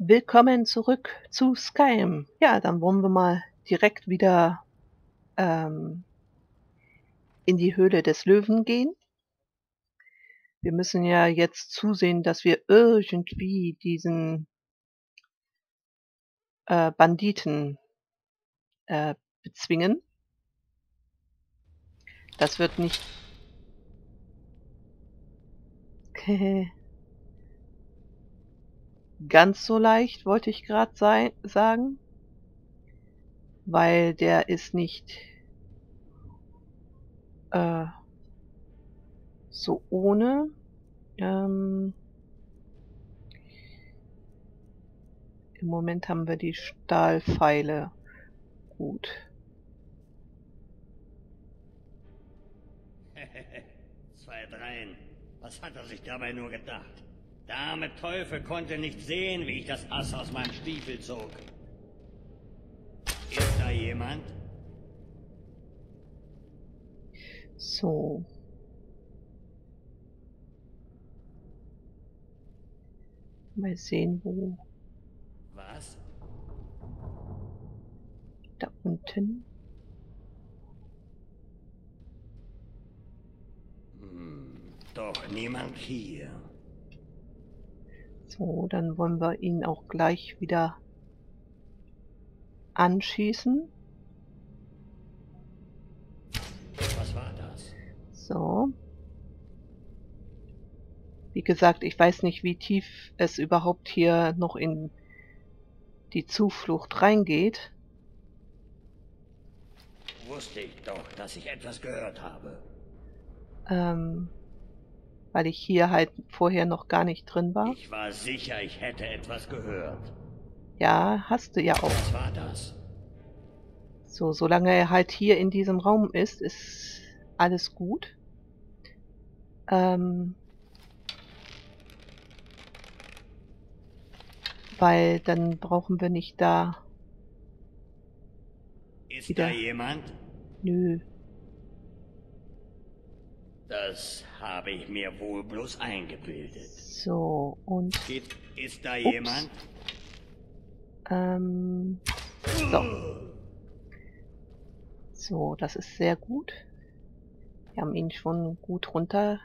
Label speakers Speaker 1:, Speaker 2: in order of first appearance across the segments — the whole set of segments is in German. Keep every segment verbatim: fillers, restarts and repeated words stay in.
Speaker 1: Willkommen zurück zu Skyrim. Ja, dann wollen wir mal direkt wieder ähm, in die Höhle des Löwen gehen. Wir müssen ja jetzt zusehen, dass wir irgendwie diesen äh, Banditen äh, bezwingen. Das wird nicht ganz so leicht, wollte ich gerade sagen, weil der ist nicht äh, so ohne. Ähm, Im Moment haben wir die Stahlpfeile. Gut.
Speaker 2: Zwei Dreien. Was hat er sich dabei nur gedacht? Der arme Teufel konnte nicht sehen, wie ich das Ass aus meinem Stiefel zog. Ist da jemand?
Speaker 1: So. Mal sehen, wo.
Speaker 2: Was?
Speaker 1: Da unten.
Speaker 2: Hm, doch niemand hier.
Speaker 1: So, dann wollen wir ihn auch gleich wieder anschießen.
Speaker 2: Was war das?
Speaker 1: So. Wie gesagt, ich weiß nicht, wie tief es überhaupt hier noch in die Zuflucht reingeht.
Speaker 2: Wusste ich doch, dass ich etwas gehört habe.
Speaker 1: Ähm, weil ich hier halt vorher noch gar nicht drin war.
Speaker 2: Ich war sicher, ich hätte etwas gehört.
Speaker 1: Ja, hast du ja auch.
Speaker 2: Was war das?
Speaker 1: So, solange er halt hier in diesem Raum ist, ist alles gut. Ähm, weil dann brauchen wir nicht da
Speaker 2: Ist
Speaker 1: wieder...
Speaker 2: da jemand?
Speaker 1: Nö.
Speaker 2: Das habe ich mir wohl bloß eingebildet.
Speaker 1: So, und...
Speaker 2: Geht, ist da
Speaker 1: Ups.
Speaker 2: jemand?
Speaker 1: Ähm, so. So, das ist sehr gut. Wir haben ihn schon gut runtergefahren,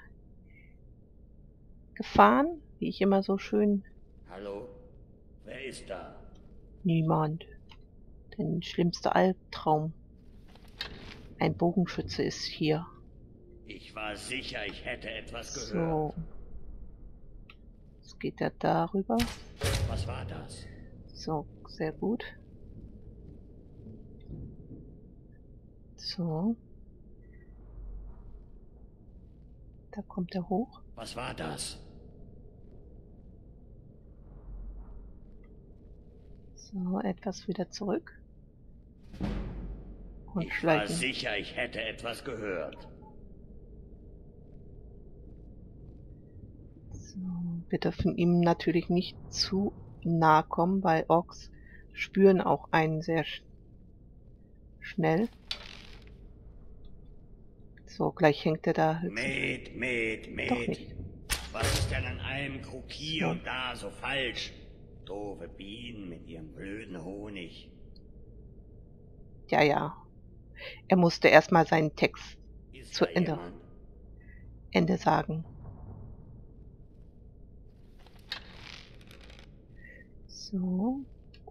Speaker 1: wie ich immer so schön...
Speaker 2: Hallo? Wer ist da?
Speaker 1: Niemand. Der schlimmste Albtraum. Ein Bogenschütze ist hier.
Speaker 2: Ich war sicher, ich hätte etwas
Speaker 1: So.
Speaker 2: gehört.
Speaker 1: Jetzt geht er darüber.
Speaker 2: Was war das?
Speaker 1: So, sehr gut. So. Da kommt er hoch.
Speaker 2: Was war das?
Speaker 1: So, etwas wieder zurück. Und
Speaker 2: Ich
Speaker 1: schleichen.
Speaker 2: war sicher, ich hätte etwas gehört.
Speaker 1: So, wir dürfen ihm natürlich nicht zu nahe kommen, weil Orks spüren auch einen sehr sch schnell. So, gleich hängt er da höchstens.
Speaker 2: Met, met, met.
Speaker 1: Doch nicht.
Speaker 2: Was ist denn an einem Krug hier
Speaker 1: So.
Speaker 2: und da so falsch? Doofe Bienen mit ihrem blöden Honig.
Speaker 1: Ja, ja. Er musste erstmal seinen Text
Speaker 2: Ist
Speaker 1: zu
Speaker 2: da
Speaker 1: Ende,
Speaker 2: jemand?
Speaker 1: Ende sagen. So.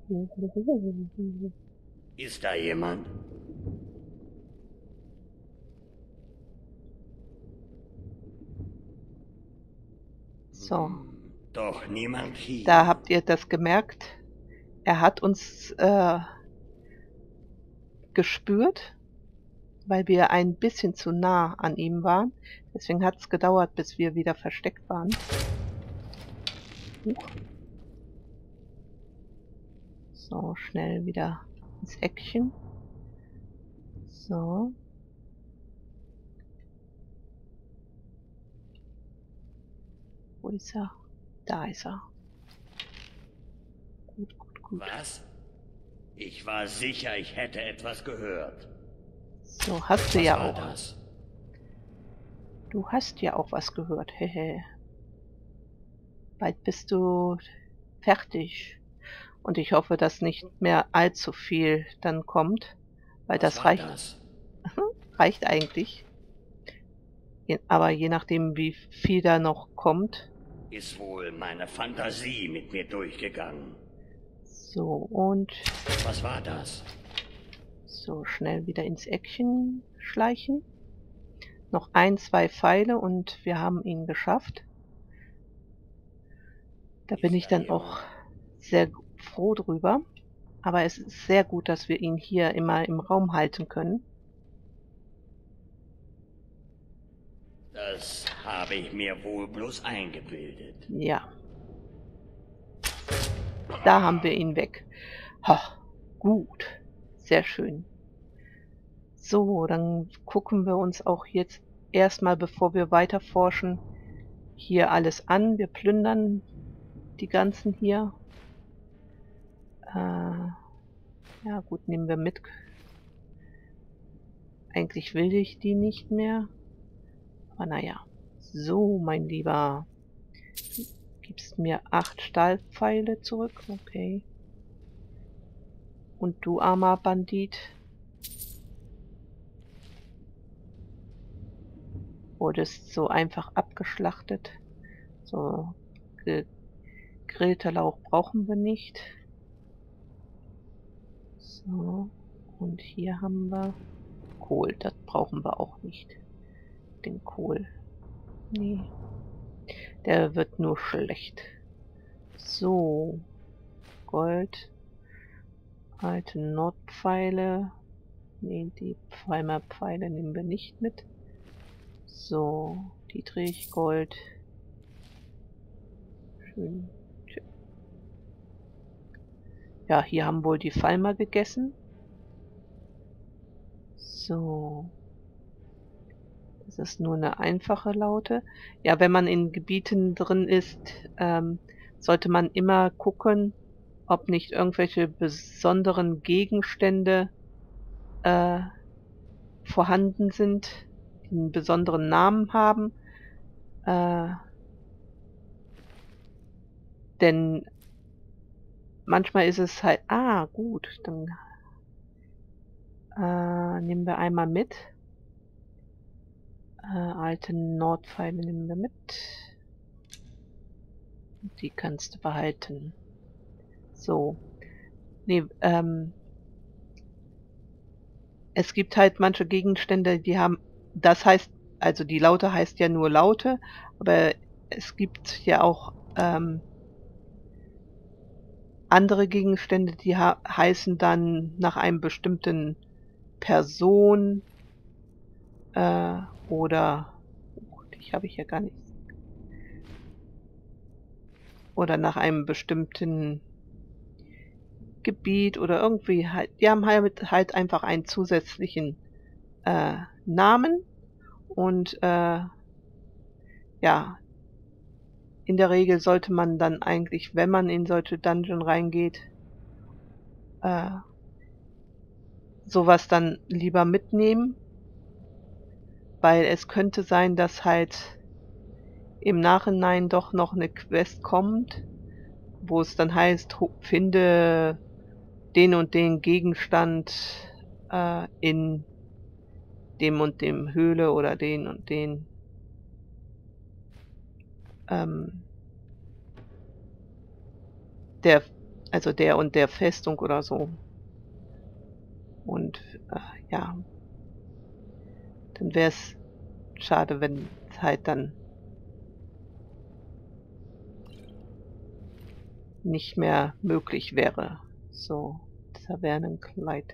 Speaker 2: Ist da jemand?
Speaker 1: So.
Speaker 2: Hm, doch niemand hier.
Speaker 1: Da habt ihr das gemerkt. Er hat uns äh, gespürt, weil wir ein bisschen zu nah an ihm waren. Deswegen hat es gedauert, bis wir wieder versteckt waren. Huch. So, schnell wieder ins Eckchen. So. Wo ist er? Da ist er. Gut, gut, gut.
Speaker 2: Was? Ich war sicher, ich hätte etwas gehört.
Speaker 1: So, hast du
Speaker 2: Was
Speaker 1: ja
Speaker 2: war
Speaker 1: auch.
Speaker 2: das?
Speaker 1: Du hast ja auch was gehört. Hehe. Bald bist du fertig. Und ich hoffe, dass nicht mehr allzu viel dann kommt, weil
Speaker 2: Was
Speaker 1: das
Speaker 2: war
Speaker 1: reicht,
Speaker 2: das?
Speaker 1: reicht eigentlich. Je, aber je nachdem, wie viel da noch kommt.
Speaker 2: Ist wohl meine Fantasie mit mir durchgegangen.
Speaker 1: So, und
Speaker 2: Was war das?
Speaker 1: so schnell wieder ins Eckchen schleichen. Noch ein, zwei Pfeile und wir haben ihn geschafft. Da bin ich
Speaker 2: Ist da
Speaker 1: dann auch
Speaker 2: jemand?
Speaker 1: sehr froh drüber. Aber es ist sehr gut, dass wir ihn hier immer im Raum halten können.
Speaker 2: Das habe ich mir wohl bloß eingebildet.
Speaker 1: Ja, da haben wir ihn weg. Ha, gut, sehr schön. So, dann gucken wir uns auch jetzt erstmal, bevor wir weiter forschen, hier alles an. Wir plündern die ganzen hier. Äh, ja gut, nehmen wir mit. Eigentlich will ich die nicht mehr. Aber naja. So, mein Lieber. Gibst mir acht Stahlpfeile zurück. Okay. Und du, armer Bandit. Wurdest so einfach abgeschlachtet. So, gegrillter Lauch brauchen wir nicht. So, und hier haben wir Kohl. Das brauchen wir auch nicht. Den Kohl. Nee. Der wird nur schlecht. So. Gold. Alte Nordpfeile. Nee, die Pfeiler-Pfeile nehmen wir nicht mit. So. Dietrich, Gold. Schön. Ja, hier haben wohl die Falmer gegessen. So. Das ist nur eine einfache Laute. Ja, wenn man in Gebieten drin ist, ähm, sollte man immer gucken, ob nicht irgendwelche besonderen Gegenstände äh, vorhanden sind, die einen besonderen Namen haben. Äh, denn manchmal ist es halt... Ah, gut, dann äh, nehmen wir einmal mit. Äh, alte Nordpfeile nehmen wir mit. Die kannst du behalten. So. Nee, ähm, es gibt halt manche Gegenstände, die haben, das heißt, also die Laute heißt ja nur Laute, aber es gibt ja auch ähm, andere Gegenstände, die ha heißen dann nach einem bestimmten Person äh, oder, oh, die habe ich ja gar nicht, oder nach einem bestimmten Gebiet oder irgendwie halt, die haben halt, halt einfach einen zusätzlichen äh, Namen und äh, ja, in der Regel sollte man dann eigentlich, wenn man in solche Dungeon reingeht, äh, sowas dann lieber mitnehmen, weil es könnte sein, dass halt im Nachhinein doch noch eine Quest kommt, wo es dann heißt, finde den und den Gegenstand äh, in dem und dem Höhle oder den und den ähm, der, also der und der Festung oder so. Und äh, ja, dann wäre es schade, wenn es halt dann nicht mehr möglich wäre. So, Tavernenkleid.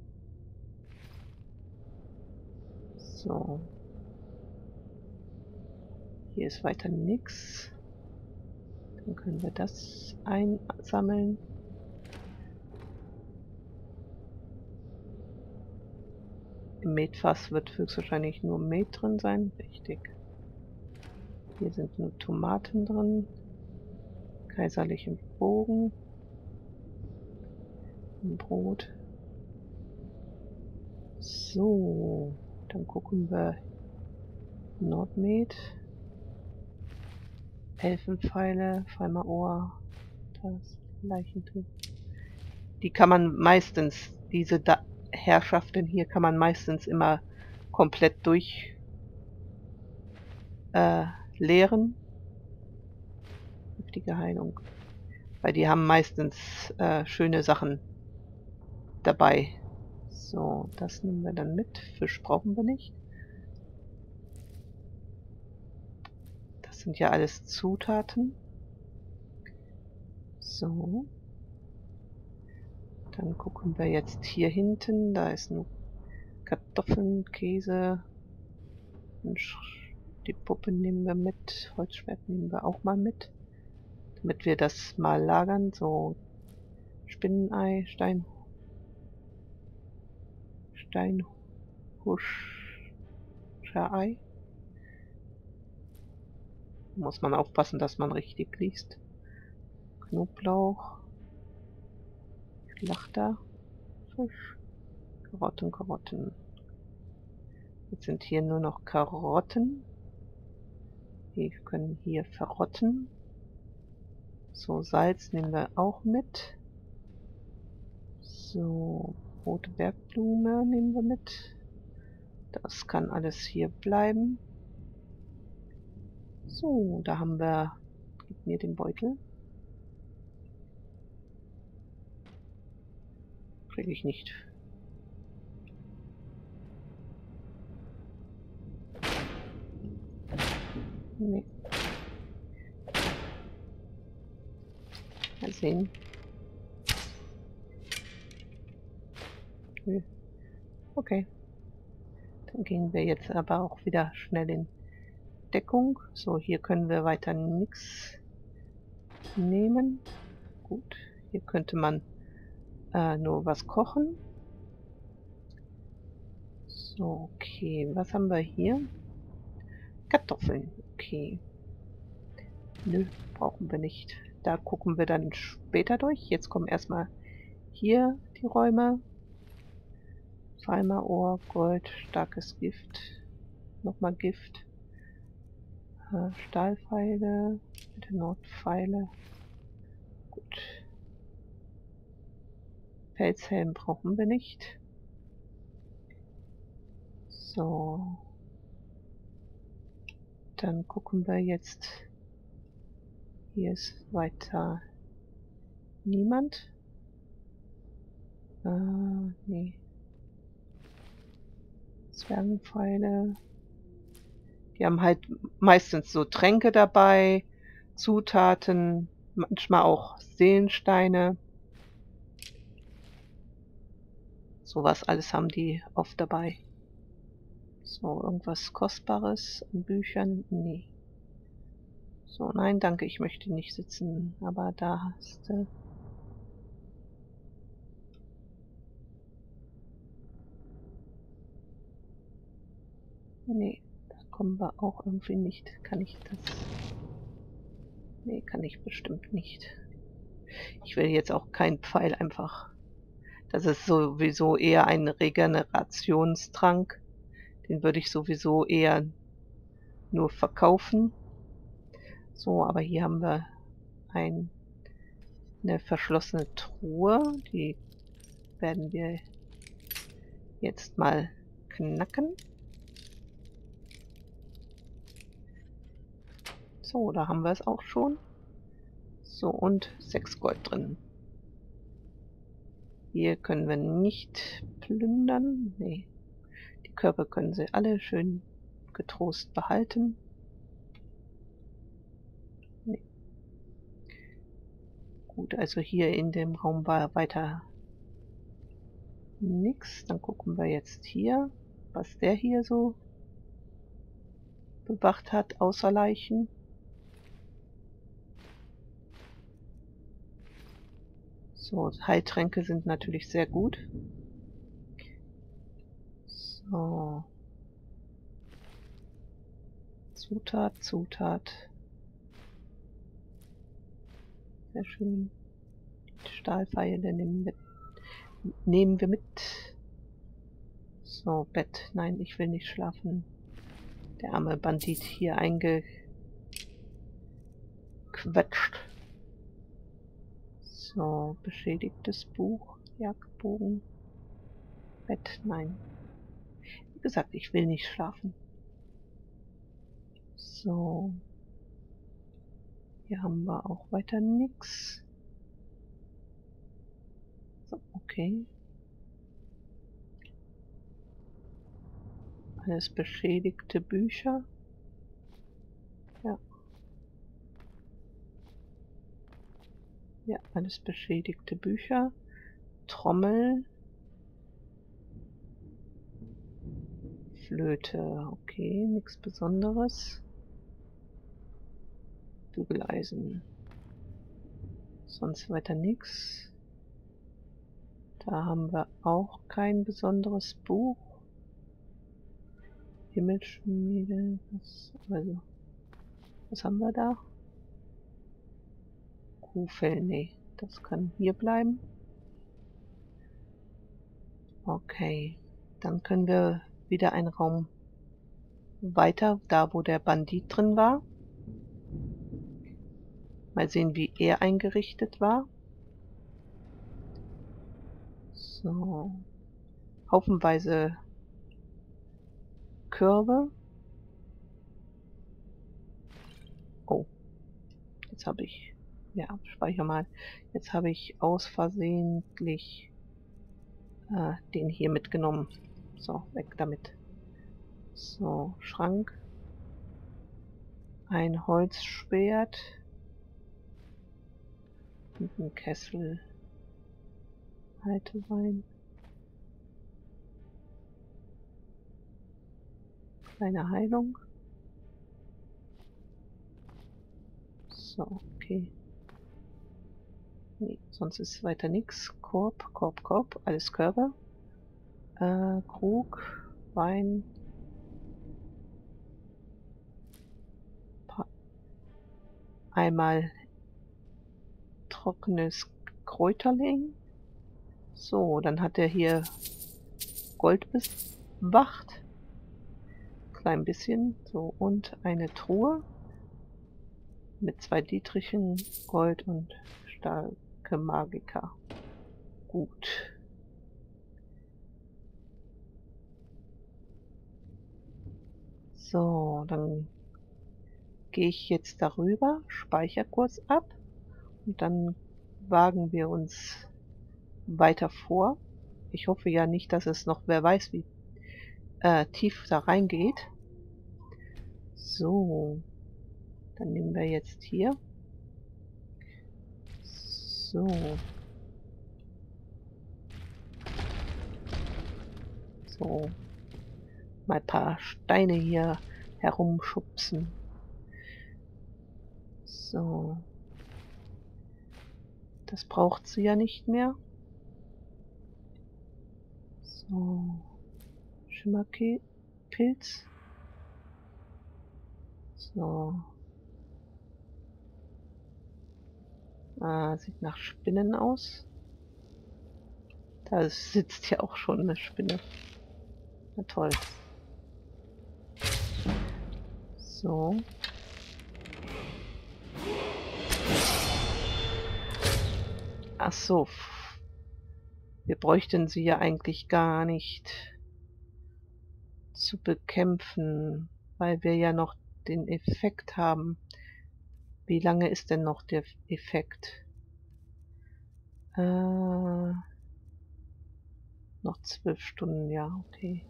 Speaker 1: So. Hier ist weiter nichts. Dann können wir das einsammeln. Im Metfass wird höchstwahrscheinlich nur Met drin sein. Richtig. Hier sind nur Tomaten drin. Kaiserlichen Bogen. Ein Brot. So. Dann gucken wir Nordmet. Elfenpfeile, Falmerohr. Das Leichentuch. Die kann man meistens, diese da Herrschaften hier kann man meistens immer komplett durch äh, leeren. Giftige Heilung. Weil die haben meistens äh, schöne Sachen dabei. So, das nehmen wir dann mit. Fisch brauchen wir nicht. Das sind ja alles Zutaten. So. Dann gucken wir jetzt hier hinten. Da ist nur Kartoffeln, Käse. Die Puppe nehmen wir mit. Holzschwert nehmen wir auch mal mit. Damit wir das mal lagern. So. Spinnenei, Stein. Steinhuscherei. Muss man aufpassen, dass man richtig liest. Knoblauch. Schlachter. Fisch. Karotten, Karotten. Jetzt sind hier nur noch Karotten. Die können hier verrotten. So, Salz nehmen wir auch mit. So, rote Bergblume nehmen wir mit. Das kann alles hier bleiben. So, da haben wir... Gib mir den Beutel. Kriege ich nicht. Nee. Mal sehen. Nee. Okay. Dann gehen wir jetzt aber auch wieder schnell in Deckung. So, hier können wir weiter nichts nehmen. Gut, hier könnte man äh, nur was kochen. So, okay. Was haben wir hier? Kartoffeln. Okay. Nö, brauchen wir nicht. Da gucken wir dann später durch. Jetzt kommen erstmal hier die Räume. Pfeimerohr, Gold, starkes Gift. Nochmal Gift. Äh, Stahlpfeile. Bitte Nordpfeile. Gut. Pelzhelm brauchen wir nicht. So. Dann gucken wir jetzt. Hier ist weiter niemand. Äh, nee. Zwergenpfeile. Die haben halt meistens so Tränke dabei, Zutaten, manchmal auch Seelensteine. Sowas alles haben die oft dabei. So, irgendwas Kostbares an Büchern? Nee. So, nein, danke, ich möchte nicht sitzen. Aber da hast du... Nee, da kommen wir auch irgendwie nicht. Kann ich das... Nee, kann ich bestimmt nicht. Ich will jetzt auch keinen Pfeil einfach... Das ist sowieso eher ein Regenerationstrank. Den würde ich sowieso eher nur verkaufen. So, aber hier haben wir ein, eine verschlossene Truhe. Die werden wir jetzt mal knacken. So, da haben wir es auch schon. So, und sechs Gold drin. Hier können wir nicht plündern. Nee. Die Körper können sie alle schön getrost behalten. Nee. Gut, also hier in dem Raum war weiter nichts. Dann gucken wir jetzt hier, was der hier so bewacht hat, außer Leichen. So, Heiltränke sind natürlich sehr gut. So. Zutat, Zutat. Sehr schön. Die Stahlpfeile nehmen wir, nehmen wir mit. So, Bett. Nein, ich will nicht schlafen. Der arme Bandit hier eingequetscht. So, beschädigtes Buch. Jagdbogen. Bett, nein. Wie gesagt, ich will nicht schlafen. So. Hier haben wir auch weiter nichts. So, okay. Alles beschädigte Bücher. Ja. Ja, alles beschädigte Bücher. Trommel. Flöte, okay, nichts Besonderes. Bügeleisen. Sonst weiter nichts. Da haben wir auch kein besonderes Buch. Himmelschmiede, was, also, was haben wir da? Kuhfell, nee, das kann hier bleiben. Okay, dann können wir wieder einen Raum weiter, da wo der Bandit drin war. Mal sehen, wie er eingerichtet war. So. Haufenweise Körbe. Oh. Jetzt habe ich... Ja, speicher mal. Jetzt habe ich aus versehentlich äh, den hier mitgenommen. So, weg damit. So, Schrank. Ein Holzschwert. Und ein Kessel. Haltewein. Kleine Heilung. So, okay. Nee, sonst ist weiter nichts. Korb, Korb, Korb. Alles Körbe. Äh, Krug. Wein. Pa Einmal trockenes Kräuterling. So, dann hat er hier Gold bewacht. Klein bisschen. So, und eine Truhe mit zwei Dietrichen, Gold und starke Magiker. Gut. So, dann gehe ich jetzt darüber, speichere kurz ab und dann wagen wir uns weiter vor. Ich hoffe ja nicht, dass es noch, wer weiß, wie äh, tief da reingeht. So, dann nehmen wir jetzt hier. So. So. Mal ein paar Steine hier herumschubsen. So. Das braucht sie ja nicht mehr. So. Schimmerpilz. So. Ah, sieht nach Spinnen aus. Da sitzt ja auch schon eine Spinne. Na toll. So. Ach so. Wir bräuchten sie ja eigentlich gar nicht zu bekämpfen, weil wir ja noch den Effekt haben. Wie lange ist denn noch der Effekt? Äh, noch zwölf Stunden, ja, okay.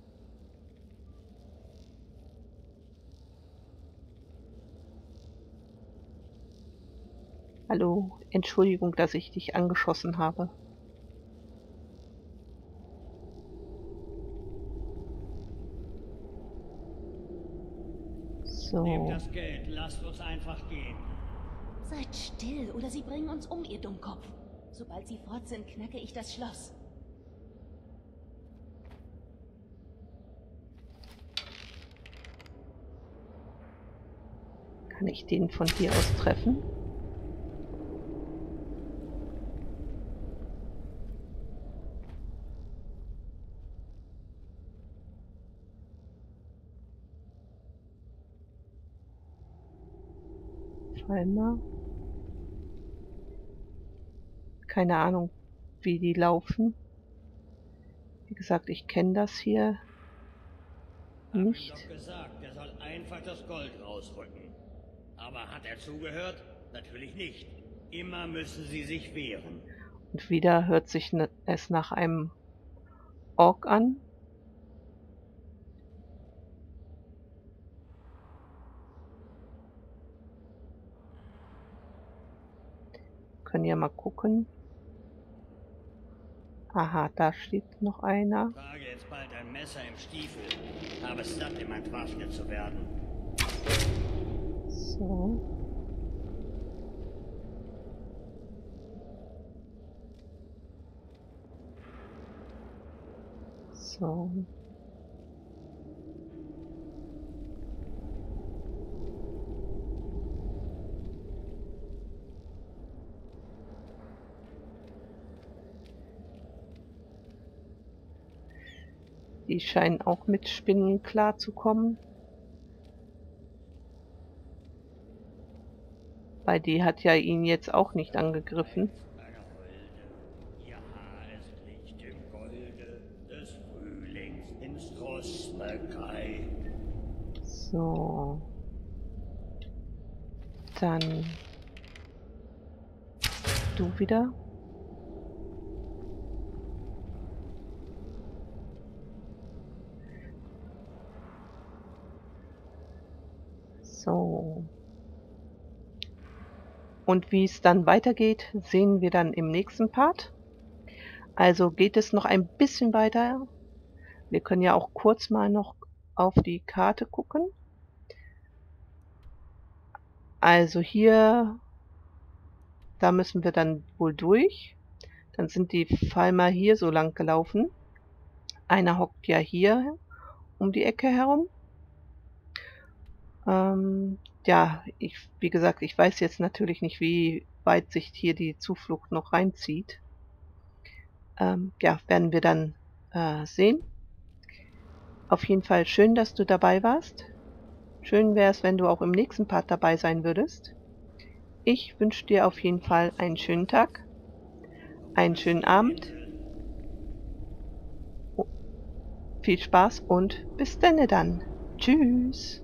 Speaker 1: Hallo, Entschuldigung, dass ich dich angeschossen habe. So.
Speaker 2: Nehmt das Geld, lasst uns einfach gehen.
Speaker 3: Seid still, oder sie bringen uns um, ihr Dummkopf. Sobald sie fort sind, knacke ich das Schloss.
Speaker 1: Kann ich den von hier aus treffen? Scheinbar. Keine Ahnung. wie die laufen. Wie gesagt, ich kenne das hier nicht.
Speaker 2: Hab ihm doch gesagt, er soll einfach das Gold rausrücken. Aber hat er zugehört? Natürlich nicht. Immer müssen sie sich wehren.
Speaker 1: Und wieder hört sich es nach einem Ork an. Können ja mal gucken. Aha, da steht noch einer.
Speaker 2: Ich trage jetzt bald ein Messer im Stiefel. Habe es satt, immer entwaffnet zu werden.
Speaker 1: So. So. Die scheinen auch mit Spinnen klarzukommen. Weil die hat ja ihn jetzt auch nicht angegriffen.
Speaker 2: Meine Holde, ihr Haar ist Licht im Golde des Frühlings in Strosmekei.
Speaker 1: So. Dann du wieder. So. Und wie es dann weitergeht, sehen wir dann im nächsten Part. Also geht es noch ein bisschen weiter. Wir können ja auch kurz mal noch auf die Karte gucken. Also hier, da müssen wir dann wohl durch. Dann sind die Falmer hier so lang gelaufen. Einer hockt ja hier um die Ecke herum. Ähm, ja, ich, wie gesagt, ich weiß jetzt natürlich nicht, wie weit sich hier die Zuflucht noch reinzieht. Ähm, ja, werden wir dann äh, sehen. Auf jeden Fall schön, dass du dabei warst. Schön wäre es, wenn du auch im nächsten Part dabei sein würdest. Ich wünsche dir auf jeden Fall einen schönen Tag, einen schönen Abend. Viel Spaß und bis denne dann. Tschüss.